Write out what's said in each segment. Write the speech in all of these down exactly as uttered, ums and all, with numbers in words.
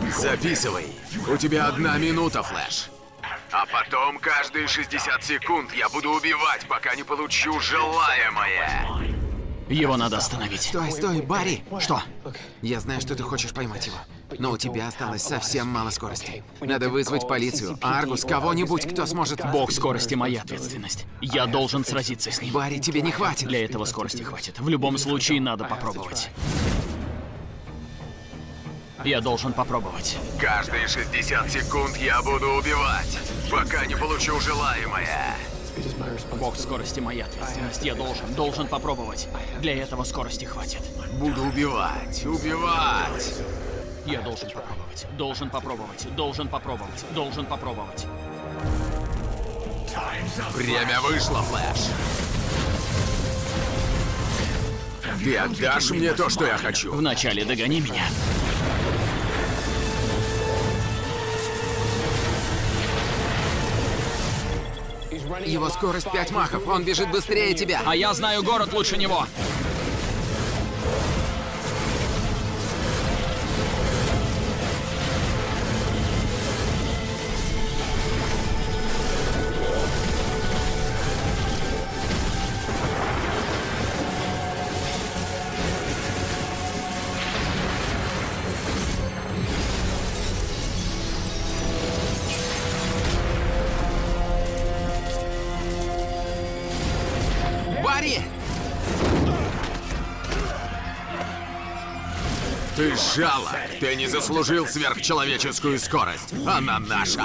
Записывай. У тебя одна минута, Флэш. А потом каждые шестьдесят секунд я буду убивать, пока не получу желаемое. Его надо остановить. Стой, стой, Барри! Что? Я знаю, что ты хочешь поймать его. Но у тебя осталось совсем мало скорости. Надо вызвать полицию, Аргус, кого-нибудь, кто сможет... Бог скорости — моя ответственность. Я должен сразиться с ним. Барри, тебе не хватит. Для этого скорости хватит. В любом случае надо попробовать. Я должен попробовать. Каждые шестьдесят секунд я буду убивать, пока не получу желаемое. Бог скорости — моя ответственность. Я должен, должен попробовать. Для этого скорости хватит. Буду убивать, убивать. Я должен попробовать, должен попробовать, должен попробовать, должен попробовать. Время вышло, Флэш. Ты отдашь мне то, что я хочу? Вначале догони меня. Его скорость пять махов, он бежит быстрее тебя. А я знаю город лучше него. Барри! Ты жало! Ты не заслужил сверхчеловеческую скорость. Она наша!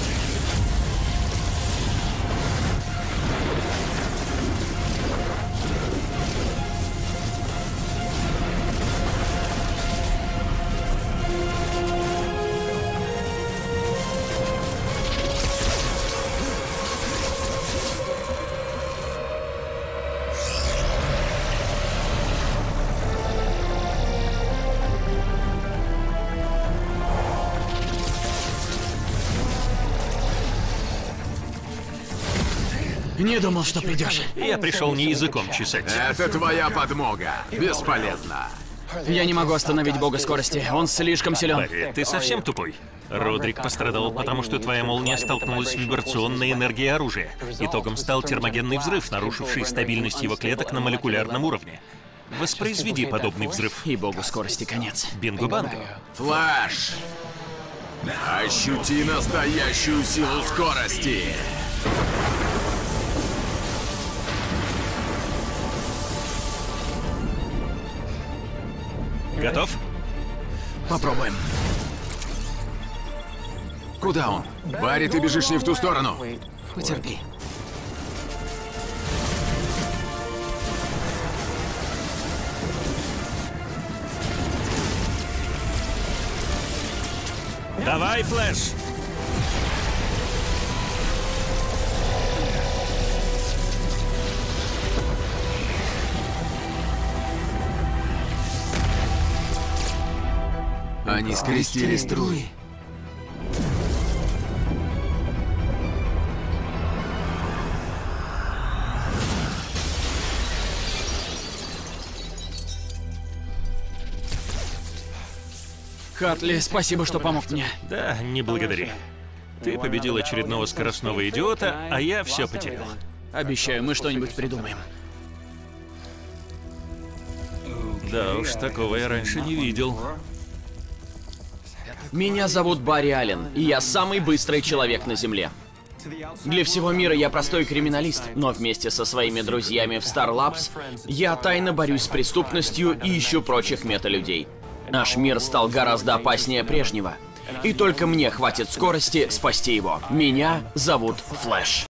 Не думал, что придешь. Я пришел не языком чесать. Это твоя подмога. Бесполезно. Я не могу остановить Бога скорости. Он слишком силен. Барри, ты совсем тупой. Родрик пострадал, потому что твоя молния столкнулась с вибрационной энергией оружия. Итогом стал термогенный взрыв, нарушивший стабильность его клеток на молекулярном уровне. Воспроизведи подобный взрыв. И Богу скорости конец. Бинго-банго. Флэш! Ощути настоящую силу скорости! Готов? Попробуем. Куда он? Барри, ты бежишь не в ту сторону. Потерпи. Давай, Флэш! Они скрестили струи. Хартли, спасибо, что помог мне. Да, не благодари. Ты победил очередного скоростного идиота, а я все потерял. Обещаю, мы что-нибудь придумаем. Да уж, такого я раньше не видел. Меня зовут Барри Аллен, и я самый быстрый человек на Земле. Для всего мира я простой криминалист, но вместе со своими друзьями в Star Labs я тайно борюсь с преступностью и ищу прочих мета-людей. Наш мир стал гораздо опаснее прежнего, и только мне хватит скорости спасти его. Меня зовут Флэш.